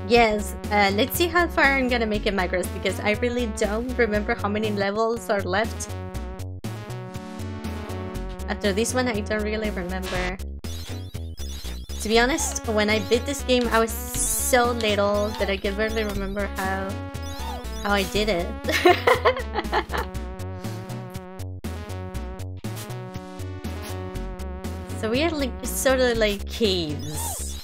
Yes, let's see how far I'm gonna make it Macros because I really don't remember how many levels are left. After this one, I don't really remember. To be honest, when I beat this game, I was so little that I can barely remember how I did it. So we are like sort of like caves.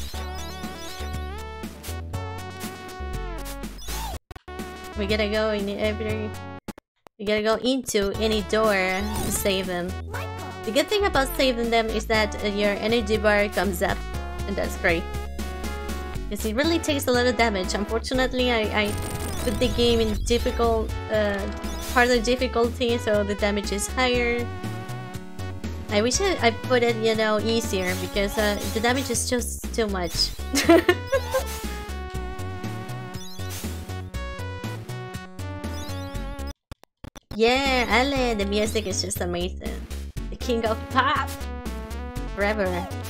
We gotta go in every. We gotta go into any door to save them. The good thing about saving them is that your energy bar comes up, and that's great. Because it really takes a lot of damage. Unfortunately, I put the game in difficult, harder difficulty, so the damage is higher. I wish I put it, you know, easier because the damage is just too much. Yeah, Ale, the music is just amazing. The king of pop! Forever.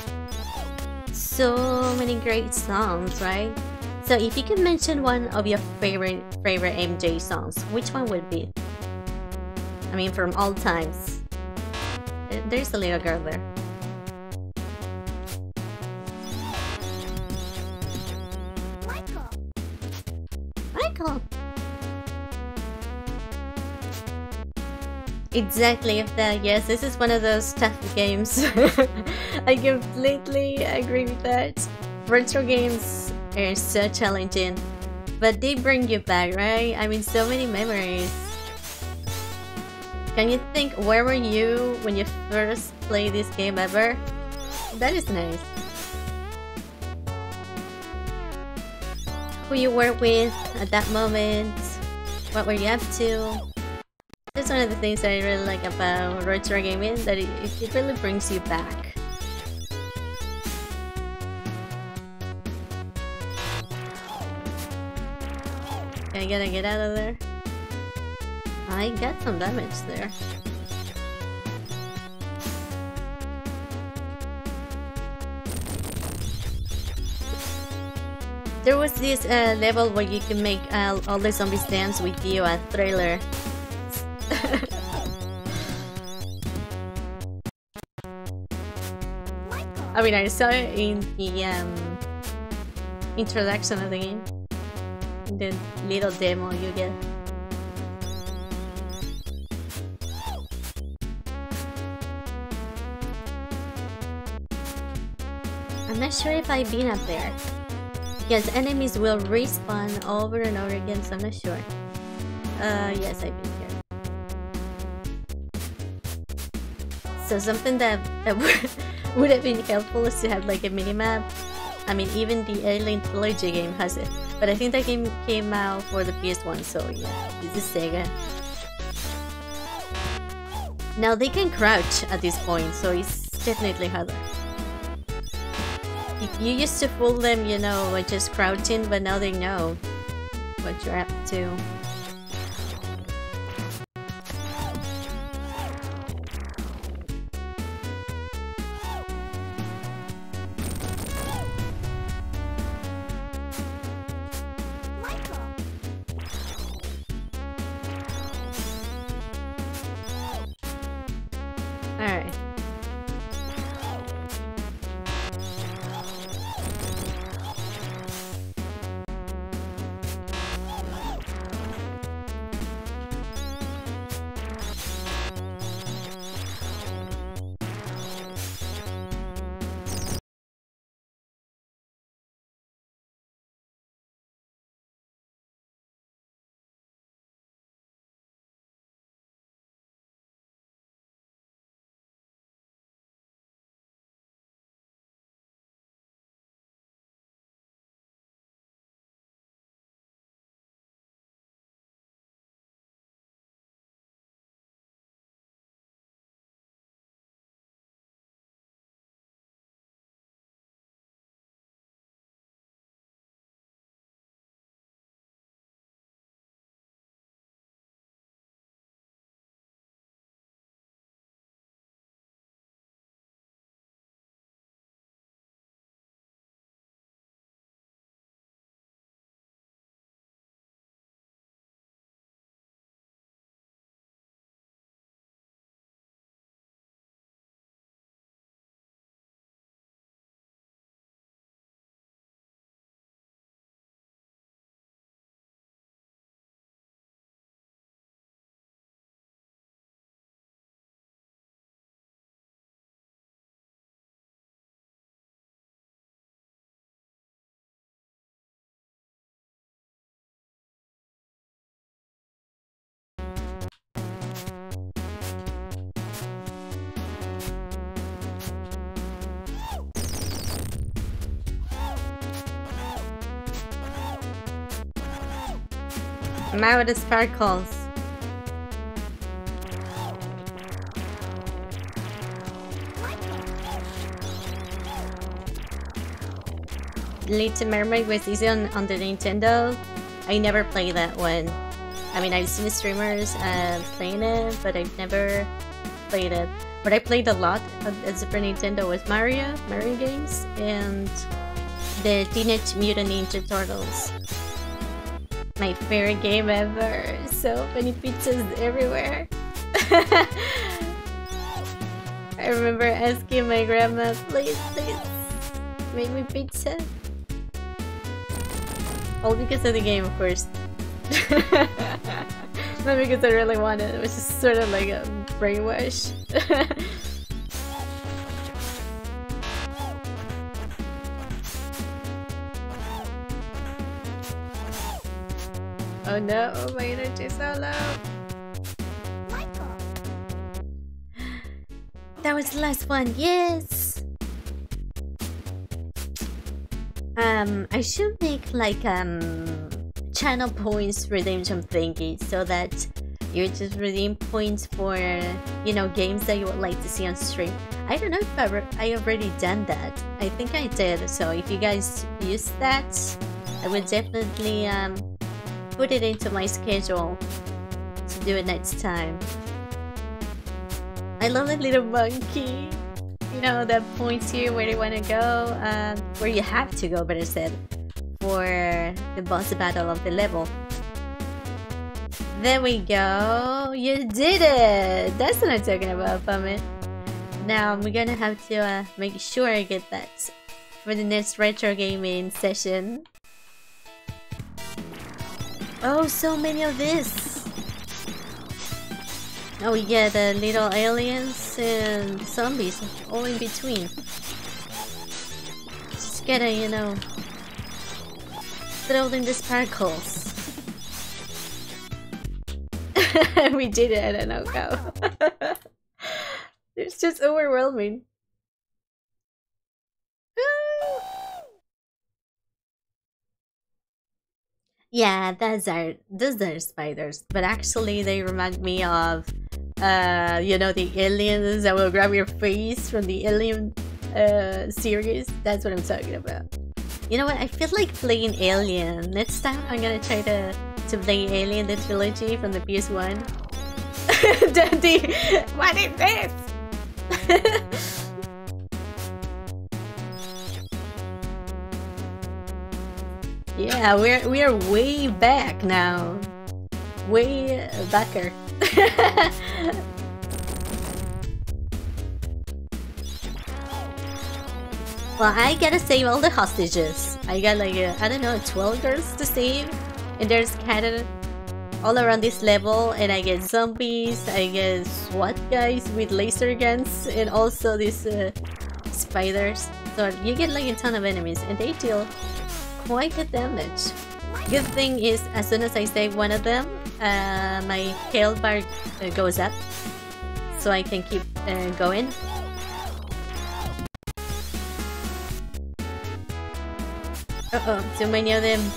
So many great songs, right? So if you could mention one of your favorite MJ songs, which one would be? I mean, from all times. There's a little girl there. Michael! Exactly, yes, this is one of those tough games. I completely agree with that. Retro games are so challenging, but they bring you back, right? I mean, so many memories. Can you think where were you when you first played this game ever? That is nice. Who you were with at that moment? What were you up to? That's one of the things that I really like about retro gaming, that it really brings you back. I gotta get out of there. I got some damage there. There was this level where you can make all the zombies dance with you, a Thriller. I mean, I saw it in the introduction of the game. The little demo you get. I'm not sure if I've been up there. Because enemies will respawn over and over again, so I'm not sure. Yes, I've been here. So something that would have been helpful is to have like a minimap. I mean, even the Alien Trilogy game has it. But I think that game came out for the PS1, so yeah, this is Sega. Now they can crouch at this point, so it's definitely harder. You used to fool them, you know, by just crouching, but now they know what you're up to. I'm out of sparkles. Little Mermaid was easy on the Nintendo. I never played that one. I mean, I've seen streamers playing it, but I've never played it. What I played a lot at Super Nintendo was Mario games, and the Teenage Mutant Ninja Turtles. My favorite game ever. So many pizzas everywhere. I remember asking my grandma, please, make me pizza. All because of the game, of course. Not because I really wanted it. It was just sort of like a brainwash. Oh no, my energy's so low. That was the last one, yes! I should make like channel points redemption thingy so that you just redeem points for, you know, games that you would like to see on stream. I don't know if I already done that. I think I did, so if you guys use that, I would definitely put it into my schedule to do it next time. I love the little monkey. You know, that points you where you want to go, where you have to go, better said, for the boss battle of the level. There we go. You did it! That's what I'm talking about, Pummit. Now, we're gonna have to make sure I get that for the next retro gaming session. Oh, so many of this! Oh, we get little aliens and zombies all in between. Just gotta, you know, throw in the sparkles. We did it, I don't know how. It's just overwhelming. Yeah, those are spiders, but actually they remind me of you know, the aliens that will grab your face from the Alien series. That's what I'm talking about. You know what? I feel like playing Alien. Next time I'm gonna try to play Alien the trilogy from the PS1. Daddy, what is this? Yeah, we are way back now. Way backer. Well, I gotta save all the hostages. I got like, I don't know, 12 girls to save. And they're scattered all around this level. And I get zombies, I get SWAT guys with laser guns, and also these spiders. So you get like a ton of enemies, and they deal quite a damage. Good thing is, as soon as I save one of them, my health bar goes up, so I can keep going. Uh-oh, too many of them.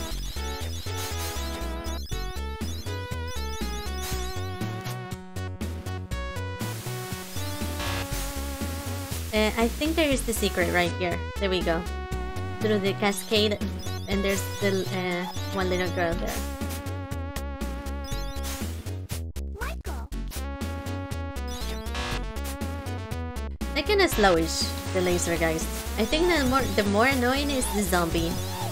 I think there is the secret right here. There we go. Through the cascade, and there's the one little girl there. They're kinda slowish, the laser guys. I think the more annoying is the zombie.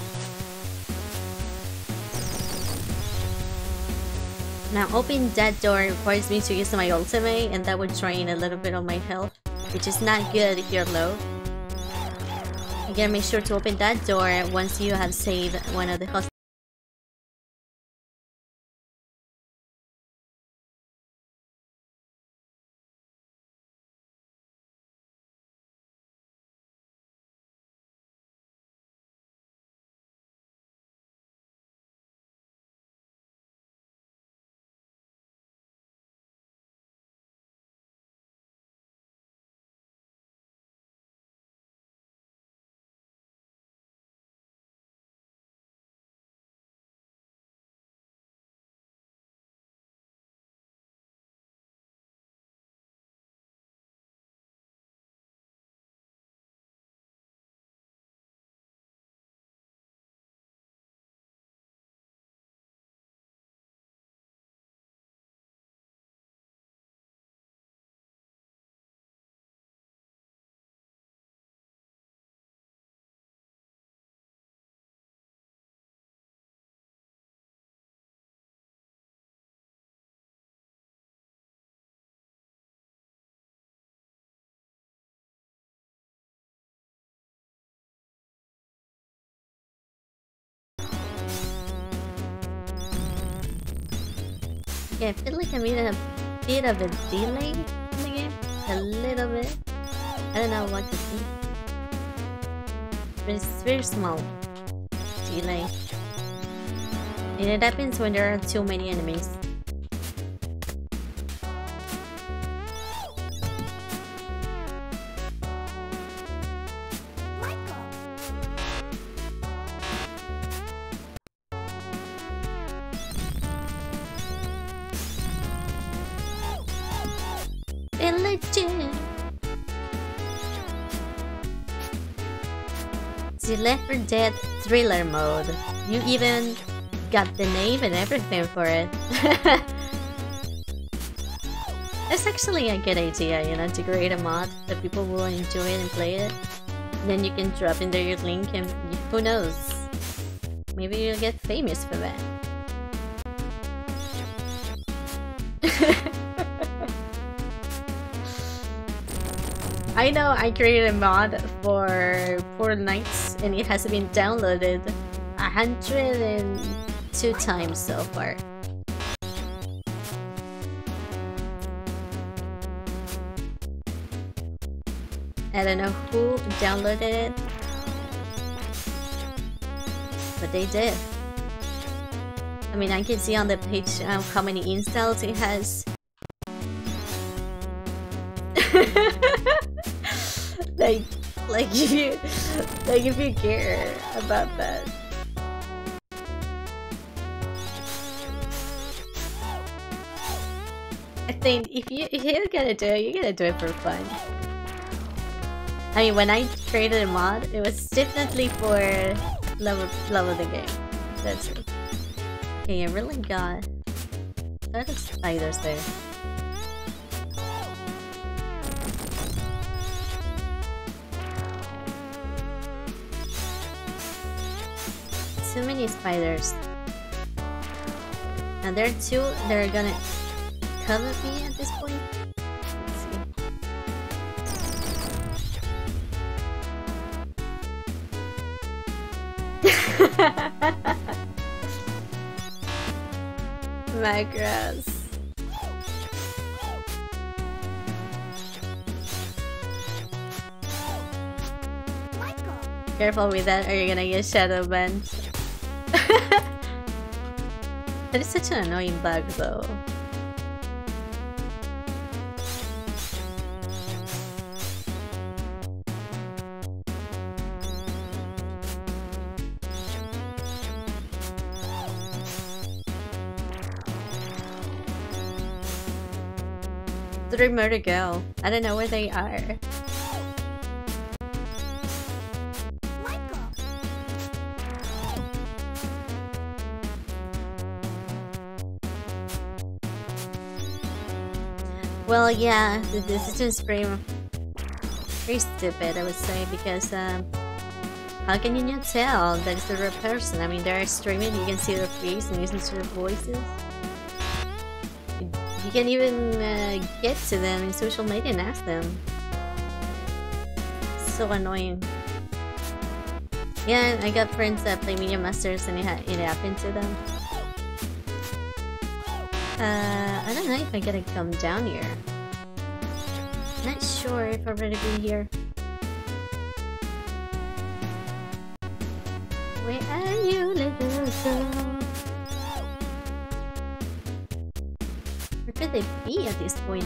Now opening that door requires me to use my ultimate, and that would drain a little bit of my health, which is not good if you're low. You gotta make sure to open that door once you have saved one of the hostages. Yeah, I feel like I'm in a bit of a delay in the game. A little bit. I don't know what to be. But it's very small delay. And it happens when there are too many enemies. The Left 4 Dead thriller mode. You even got the name and everything for it. It's actually a good idea, you know, to create a mod that people will enjoy it and play it. Then you can drop in there your link and who knows? Maybe you'll get famous for that. I know I created a mod for Fortnite and it has been downloaded 102 times so far. I don't know who downloaded it, but they did. I mean, I can see on the page how many installs it has. like if you care about that. I think if you're gonna do it, you're gonna do it for fun. I mean, when I created a mod, it was definitely for love of the game. That's it. Okay, I really got a lot of spiders there. Too many spiders. And there are two that are gonna cover me at this point. Let's see. Macros. Careful with that or you're gonna get shadow banned. That is such an annoying bug though. Three more to go. I don't know where they are. Well, yeah, the decision is pretty stupid, I would say, because how can you not tell that it's the real person? I mean, they're streaming, you can see their face and listen to their voices. You can even get to them in social media and ask them. So annoying. Yeah, I got friends that play Media Masters and it happened to them. I don't know if I gotta come down here. Not sure if I've already been here. Where are you, little girl? Where could they be at this point?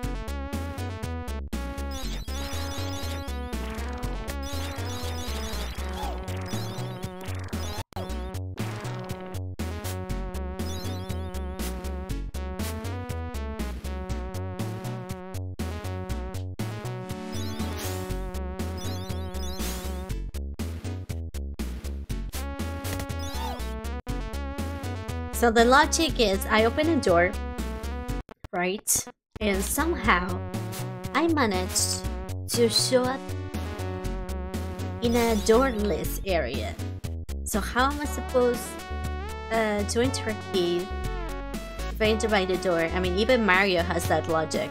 So the logic is I open a door, right? And somehow I managed to show up in a doorless area. So how am I supposed to enter a cave if I enter by the door? I mean, even Mario has that logic.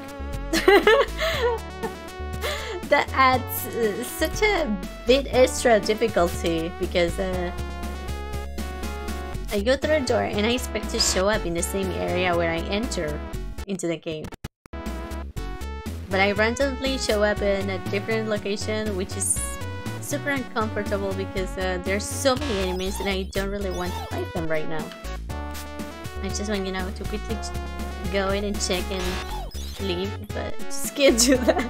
That adds such a bit extra difficulty because I go through a door and I expect to show up in the same area where I enter into the game. But I randomly show up in a different location, which is super uncomfortable because there's so many enemies and I don't really want to fight them right now. I just want, you know, to quickly go in and check and leave, but I just can't do that.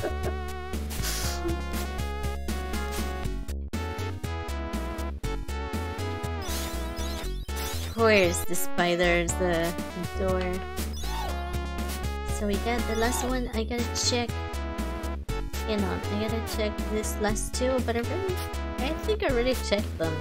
Of course, the spiders, the door. So we got the last one. I gotta check. You know, I gotta check this last two, but I think I already checked them.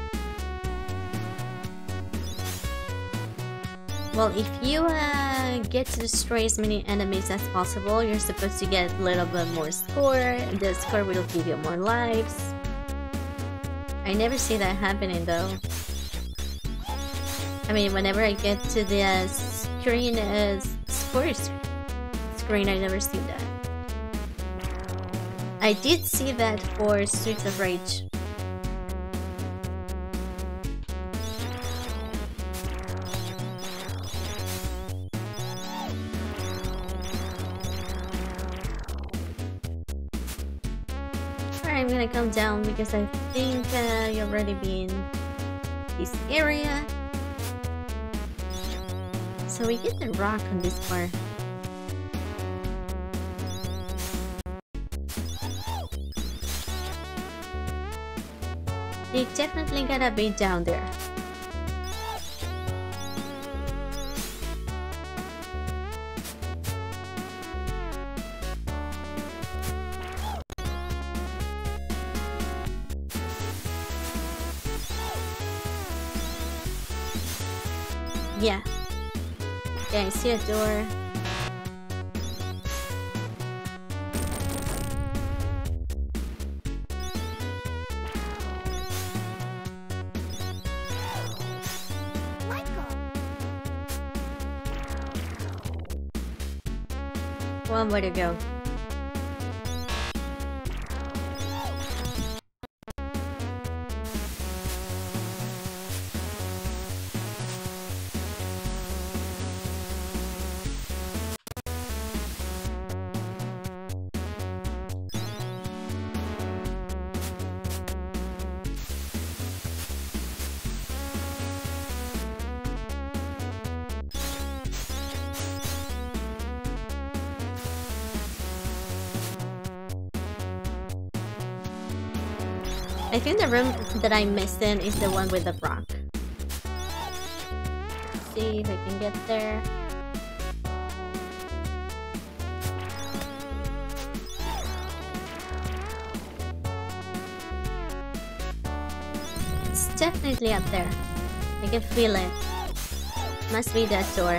Well, if you get to destroy as many enemies as possible, you're supposed to get a little bit more score. The score will give you more lives. I never see that happening though. I mean, whenever I get to the screen score screen, I never see that. I did see that for Streets of Rage. Alright, I'm gonna come down because I think you've already been in this area. So we get the rock on this part. They definitely gotta be down there. Yeah. Yeah, I see a door. One way to go. I think the room that I'm missing is the one with the rock. Let's see if I can get there. It's definitely up there. I can feel it. Must be that door.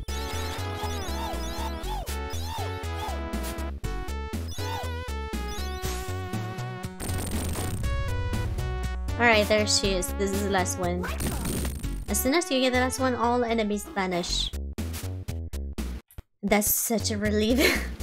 Alright, there she is. This is the last one. As soon as you get the last one, all enemies vanish. That's such a relief.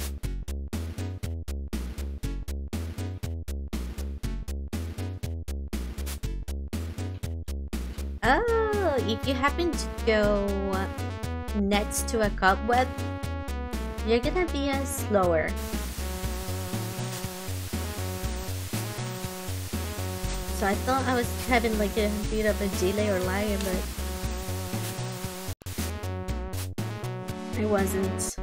Oh, if you happen to go next to a cobweb, you're gonna be slower. So I thought I was having like a bit of a delay or lag, but I wasn't.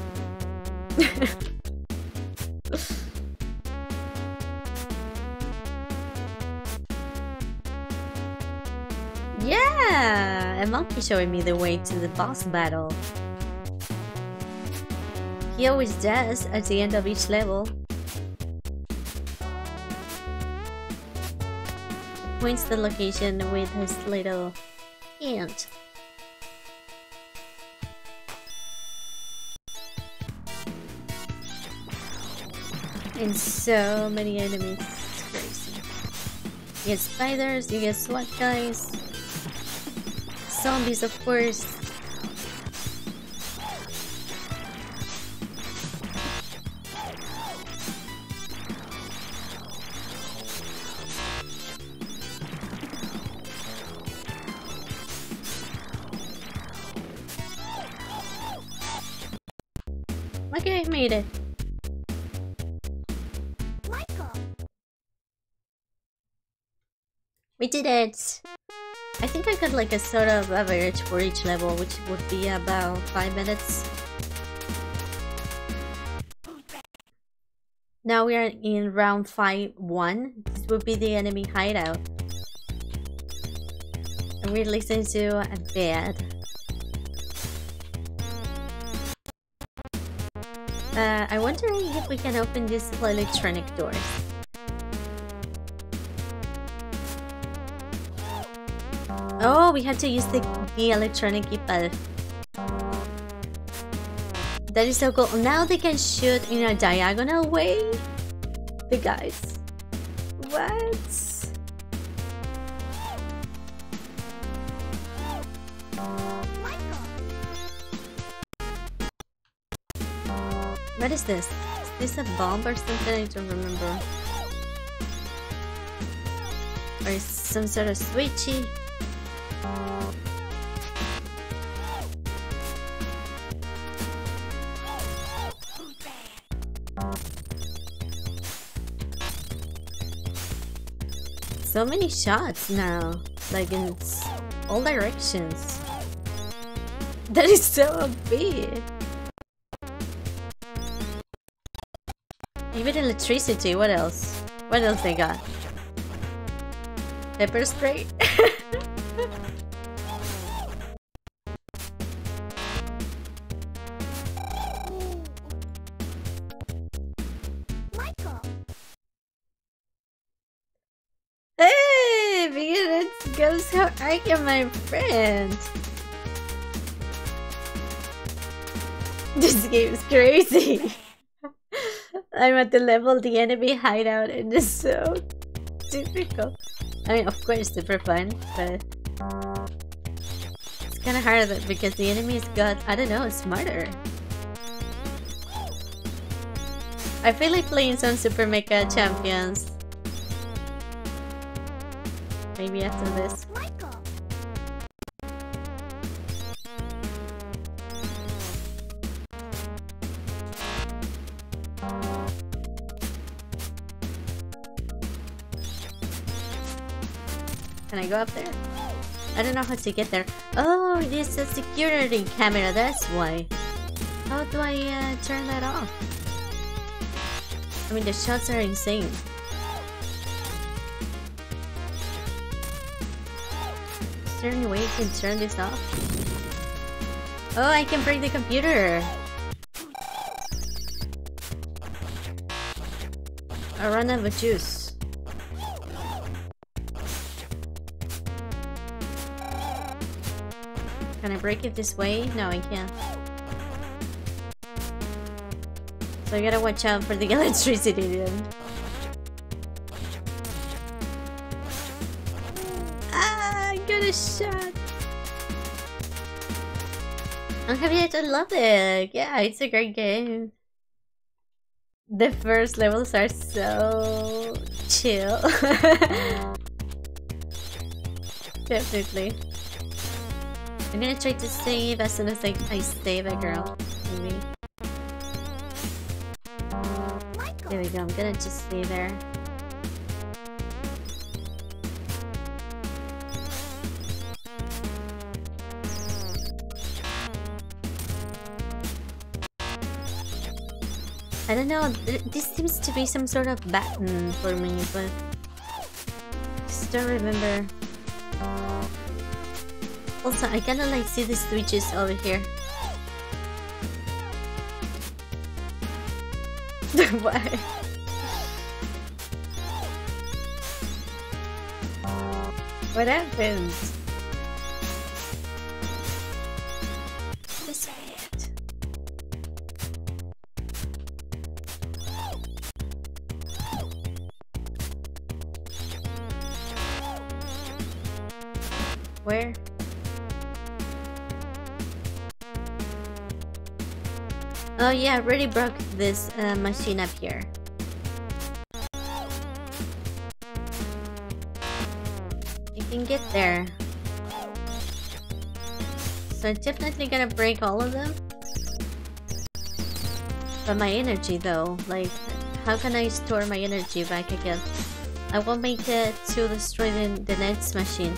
Yeah! A monkey showing me the way to the boss battle. He always does at the end of each level. Points the location with his little hand. And so many enemies. It's crazy. You get spiders, you get SWAT guys, zombies, of course. Okay, I made it. We did it! I think I got like a sort of average for each level, which would be about 5 minutes. Now we are in round 5-1. This would be the enemy hideout. And we're listening to a bed. I'm wondering if we can open these electronic doors. Oh, we had to use the electronic keypad. That is so cool. Now they can shoot in a diagonal way. The guys. What? What is this? Is this a bomb or something? I don't remember. Or is some sort of switchy? So many shots now, like in all directions. That is so big. Even electricity, what else? What else they got? Pepper spray? Hey, Venus goes, how are you, my friend? This game is crazy. I'm at the level the enemy hideout and it's so difficult. I mean, of course, super fun, but it's kind of hard because the enemy's got, I don't know, smarter. I feel like playing some Super Mecha Champions. Maybe after this. Can I go up there? I don't know how to get there. Oh, it's a security camera, that's why. How do I turn that off? I mean, the shots are insane. Is there any way you can turn this off? Oh, I can break the computer! I run out of juice. Can I break it this way? No, I can't. So I gotta watch out for the electricity then. Ah, I got a shot! Unhappy, I love it! Yeah, it's a great game. The first levels are so chill. Definitely. I'm gonna try to save as soon as I save a girl. Maybe. There we go, I'm gonna just stay there. I don't know, this seems to be some sort of button for me, but I just don't remember. Also, I kinda like see the switches over here. Why? What happened? This it. Where? Oh yeah, I already broke this machine up here. You can get there. So I'm definitely gonna break all of them. But my energy though, like, how can I store my energy back again? I won't make it to destroy the next machine.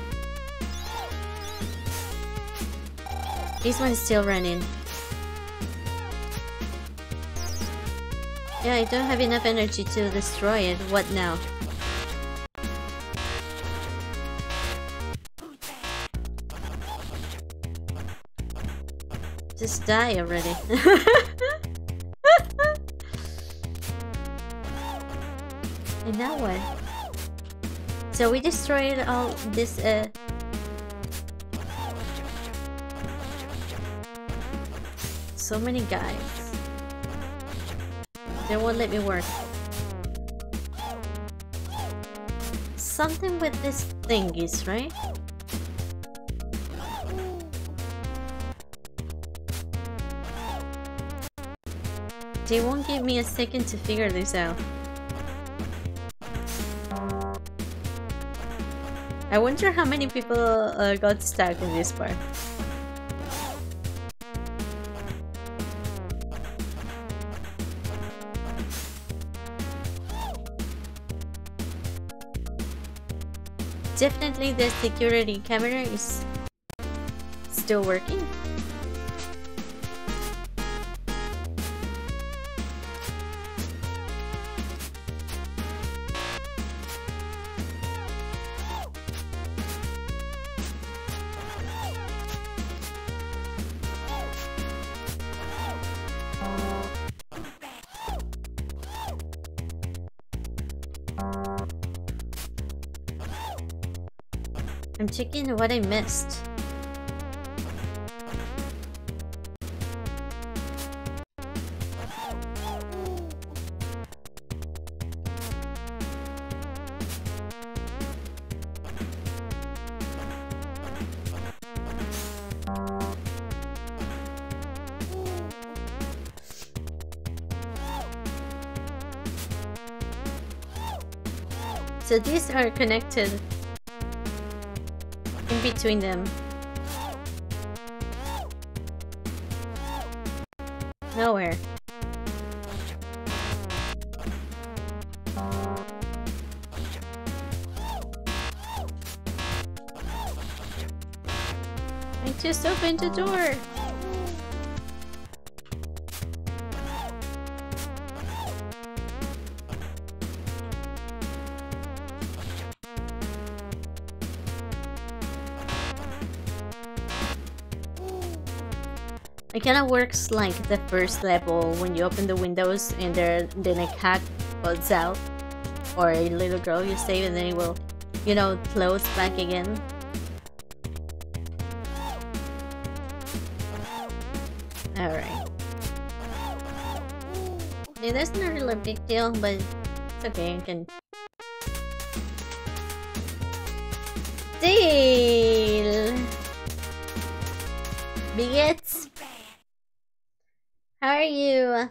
This one's still running. Yeah, I don't have enough energy to destroy it. What now? Just die already. And now what? So we destroyed all this so many guys. They won't let me work. Something with this thingies, right? They won't give me a second to figure this out. I wonder how many people got stuck in this part. Definitely the security camera is still working. I'm checking what I missed. So these are connected in between them. Nowhere. I just opened the door. It kinda works like the first level when you open the windows and then a cat falls out, or a little girl you save and then it will, you know, close back again. Alright. Yeah, that's not really a big deal, but it's okay, I can... Deal! Bigots! How are you?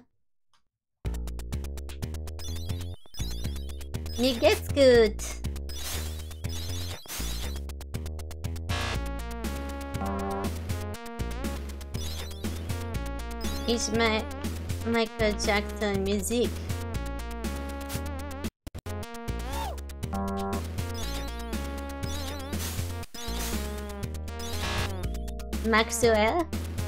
Me gets good. It's my Michael Jackson music. Maxwell?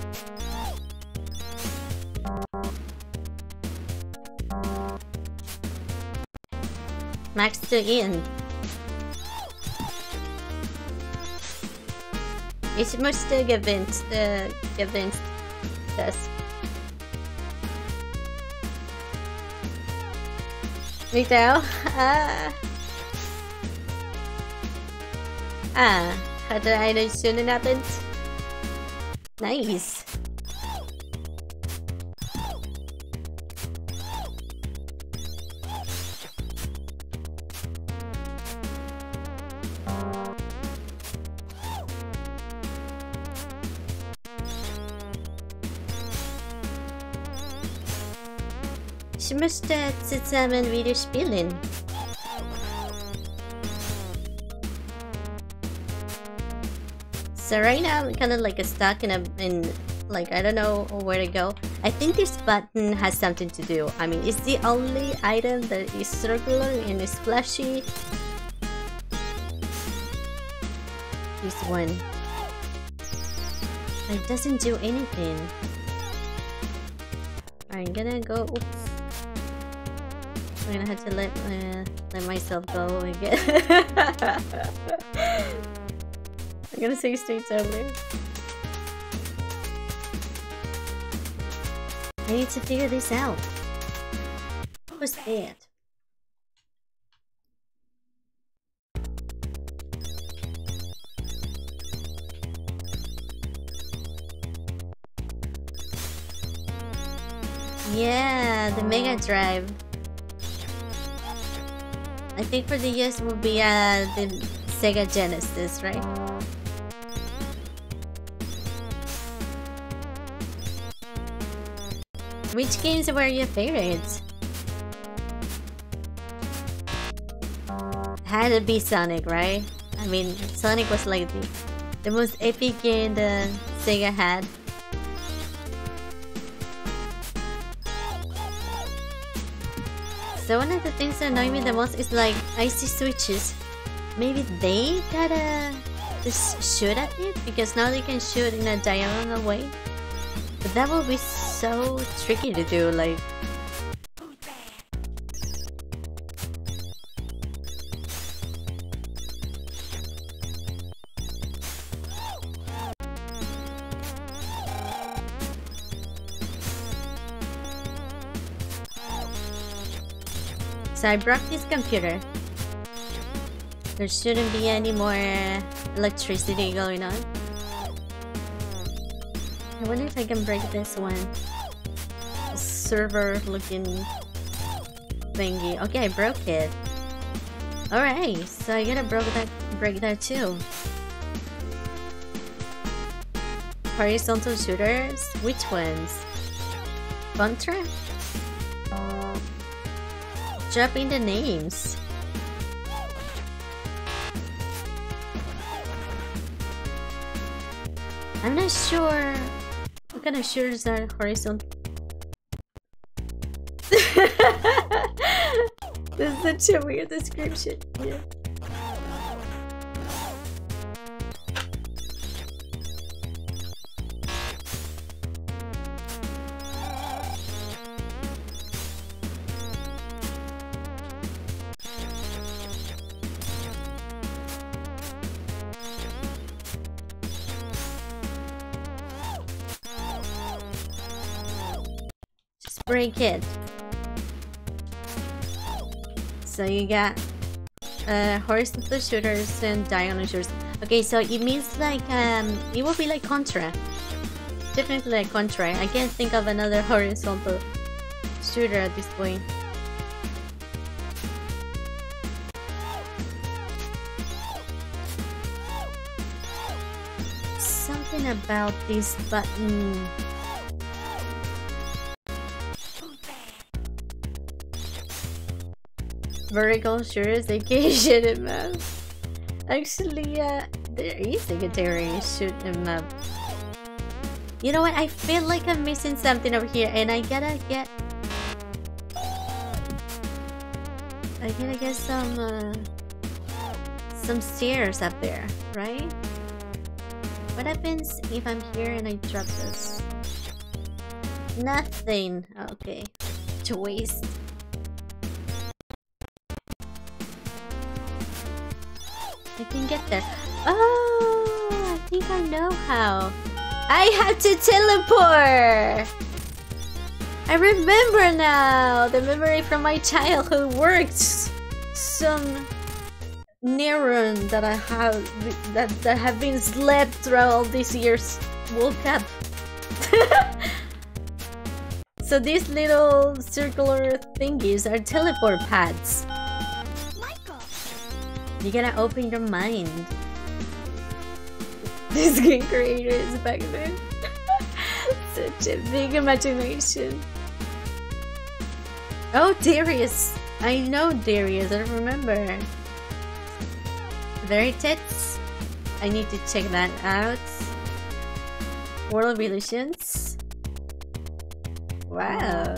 Max to Ian. Ich möchte gewinnt das. Mikael? Hatte einen schönen Abend. Nice. Ich möchte zusammen wieder spielen. So right now I'm kind of like stuck in Like, I don't know where to go. I think this button has something to do. I mean, it's the only item that is circular and is flashy. This one. It doesn't do anything. I'm gonna go. Oops. I'm gonna have to let myself go again. I'm gonna say stay earlier. I need to figure this out. Who's that? Yeah, the Mega Drive. I think for the US will be the Sega Genesis, right? Which games were your favorites? Had to be Sonic, right? I mean, Sonic was like the most epic game the Sega had. So one of the things that annoy me the most is like icy switches. Maybe they gotta just shoot at it because now they can shoot in a diagonal way. But that will be so tricky to do, like. So I broke this computer. There shouldn't be any more electricity going on. I wonder if I can break this one. A server looking thingy. Okay, I broke it. Alright, so I gotta break that too. Horizontal shooters? Which ones? Contra? Drop in the names. I'm not sure what kind of shooters are horizontal. This is such a weird description. Yeah. Break it. So you got horizontal shooters and diagonal shooters. Okay, so it means like it will be like Contra. Definitely like Contra. I can't think of another horizontal shooter at this point. Something about this button. Vertical shooters, they can't shoot him up. Actually, there is a category shoot him up. You know what? I feel like I'm missing something over here, and I gotta get some stairs up there, right? What happens if I'm here and I drop this? Nothing. Okay, to waste. I can get there. Oh, I think I know how. I had to teleport! I remember now! The memory from my childhood worked! Some neuron that I have that have been slept throughout all these years woke up. So these little circular thingies are teleport pads. You gotta open your mind. This game creator is back there. Such a big imagination. Oh, Darius. I know Darius, I remember. Veritits. I need to check that out. World of Illusions. Wow.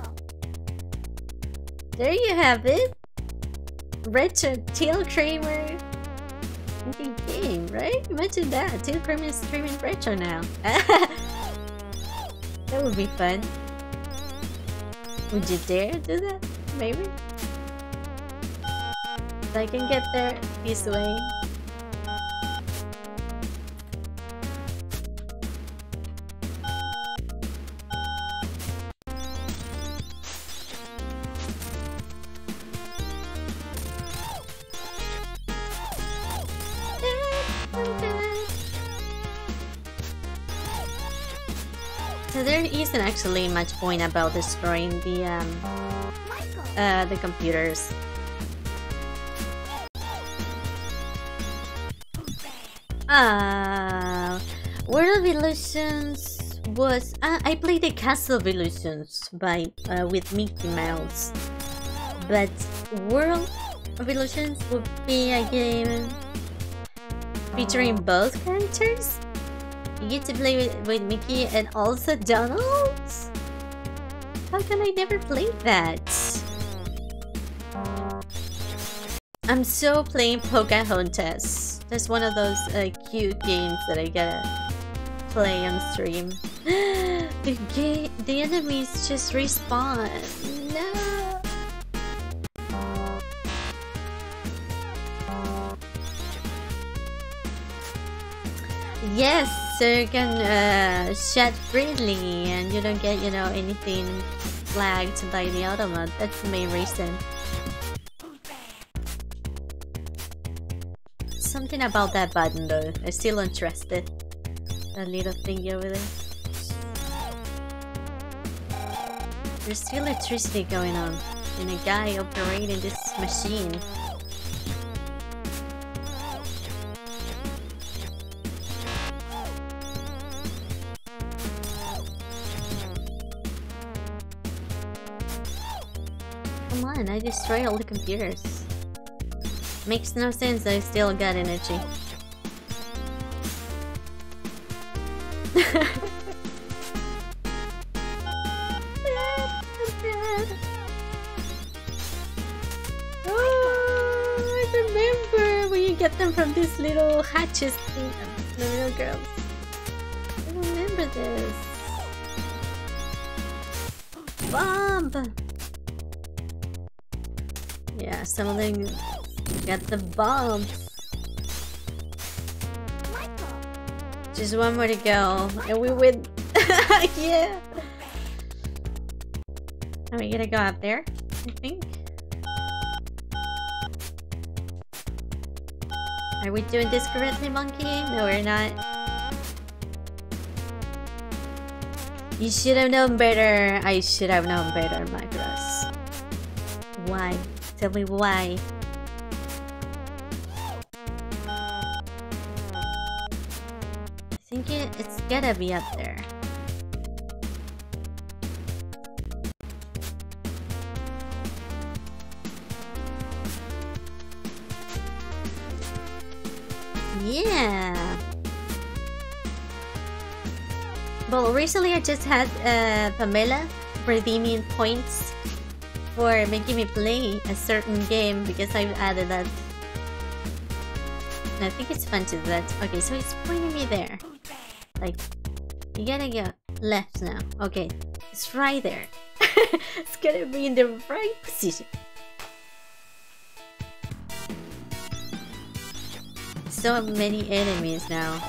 There you have it. Retro Tail Kramer in the game, right? Imagine that. Tail Kramer is streaming retro now. That would be fun. Would you dare do that? Maybe? If I can get there this way. So there isn't actually much point about destroying the computers. World of Illusions was I played the Castle of Illusions by with Mickey Mouse, but World of Illusions would be a game featuring both characters. You get to play with Mickey and also Donald? How can I never play that? I'm so playing Pocahontas. That's one of those cute games that I gotta play on stream. The enemies just respawn. No! Yes, so you can chat freely and you don't get, you know, anything flagged by the automat. That's the main reason. Something about that button though, I'm still interested. That little thingy over there. There's still electricity going on and a guy operating this machine. Come on, I destroyed all the computers. Makes no sense, I still got energy. Oh, I remember when you get them from these little hatches thing, the little girls. I remember this. Bomb! Yeah, some of them got the bombs. Just one more to go, and we win. Yeah. Are we gonna go up there? I think. Are we doing this correctly, Monkey? No, we're not. You should have known better. I should have known better, Macross. Why? Tell me why. I think it's gotta be up there. Yeah. Well, recently I just had Pamela redeeming points for making me play a certain game because I've added that. And I think it's fun to do that. Okay, so it's pointing me there. Like, you gotta go left now. Okay, it's right there. It's gonna be in the right position. So many enemies now.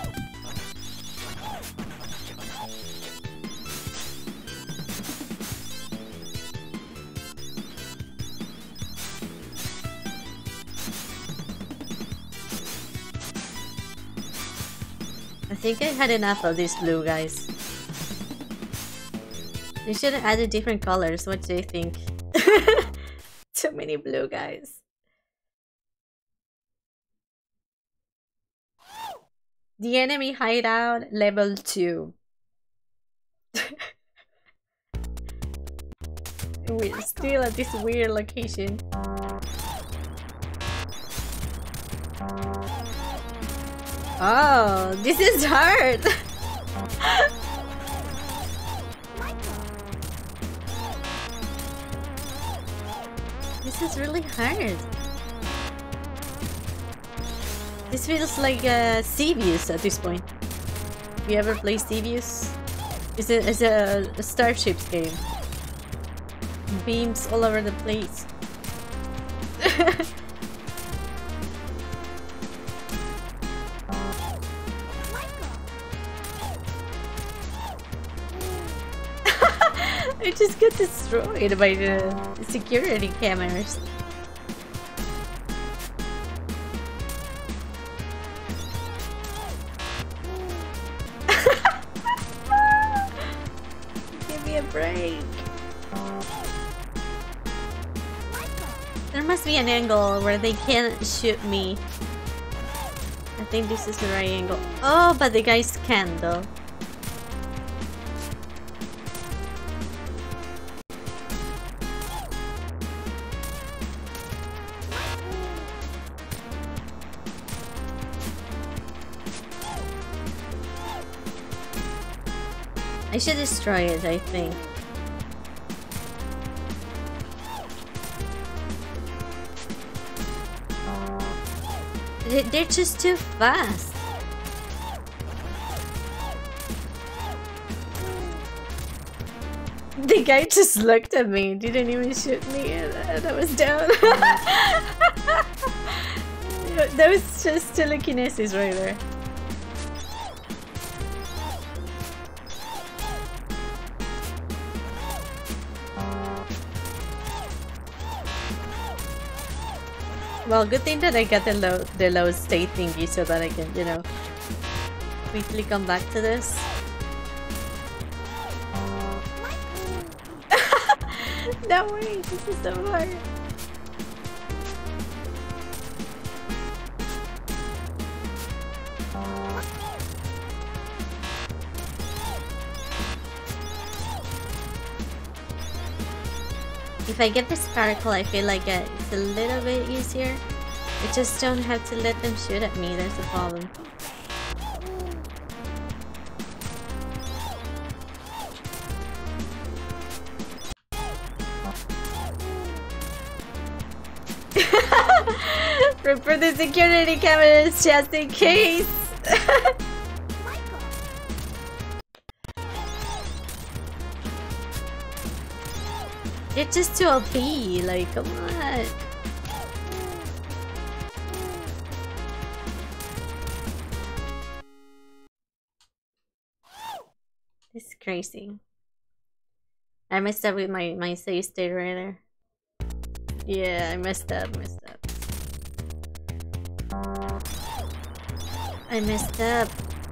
I think I had enough of these blue guys. They should have added different colors. What do you think? Too many blue guys. The enemy hideout level 2. We're still at this weird location. Oh, this is hard! This is really hard. This feels like Seavius at this point. If you ever play Seavius, it's a Starships game. Beams all over the place. I just got destroyed by the security cameras. Give me a break. There must be an angle where they can't shoot me. I think this is the right angle. Oh, but the guys can though. I should destroy it, I think. They're just too fast. The guy just looked at me, didn't even shoot me, and I was down. That was just telekinesis right there. Well, good thing that I got the low state thingy so that I can, you know, quickly come back to this. No way, this is so hard. If I get the sparkle, I feel like it's a little bit easier. I just don't have to let them shoot at me, there's a problem. For the security cameras just in case! It's just too OP, like, come on. This is crazy. I messed up with my save state right there. Yeah, I messed up. I messed up.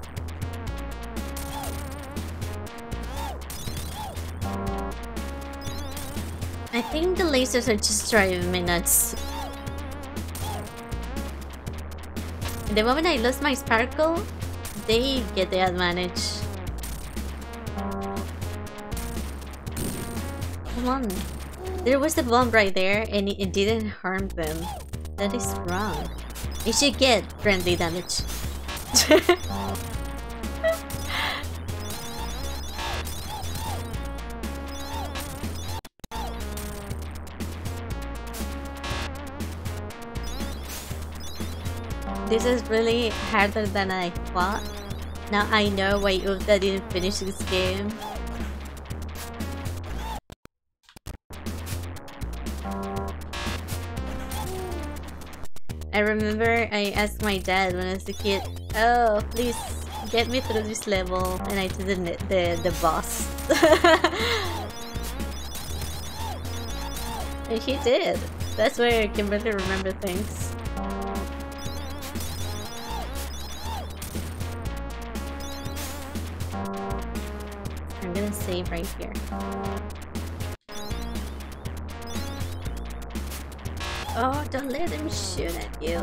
I think the lasers are just driving me nuts. The moment I lose my sparkle, they get the advantage. Come on. There was a bomb right there and it didn't harm them. That is wrong. It should get friendly damage. This is really harder than I thought. Now I know why Ulta didn't finish this game. I remember I asked my dad when I was a kid, "Oh, please get me through this level," and I did the boss. And he did. That's why I can really remember things. I'm gonna save right here. Oh, don't let him shoot at you.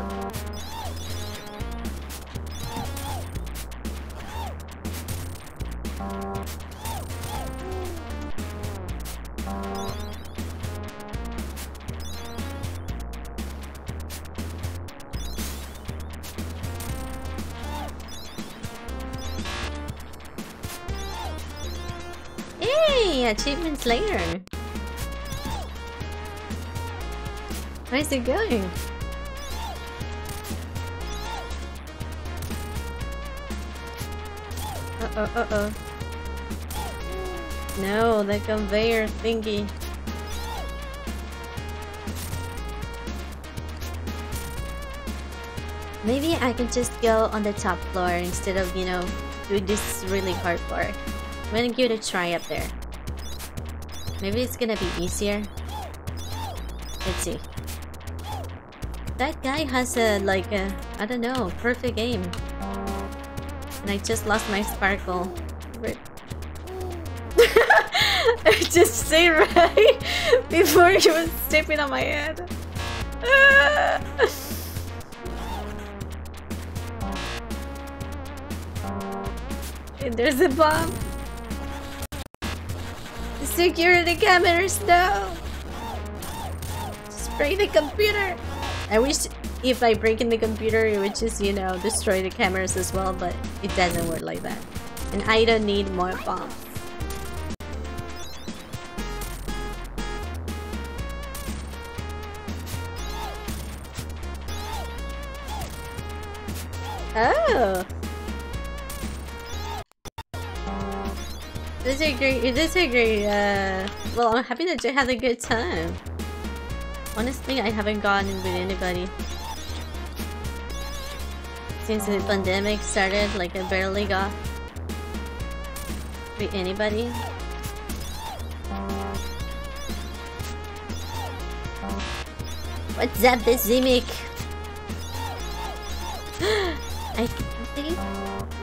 the achievements later. Where is it going? Uh-oh. No, the conveyor thingy. Maybe I can just go on the top floor instead of, you know, doing this really hard part. I'm gonna give it a try up there. Maybe it's gonna be easier. Let's see. That guy has a, like a, I don't know, perfect aim. And I just lost my sparkle. I just stayed right before he was stepping on my head. And there's a bomb. Secure the cameras now. Spray the computer. I wish if I break in the computer it would just, you know, destroy the cameras as well, but it doesn't work like that. And I don't need more bombs. Oh. This is a great, well, I'm happy that you had a good time. Honestly, I haven't gone in with anybody. Since the pandemic started, like I barely got with anybody. What's up, Bizimic? I think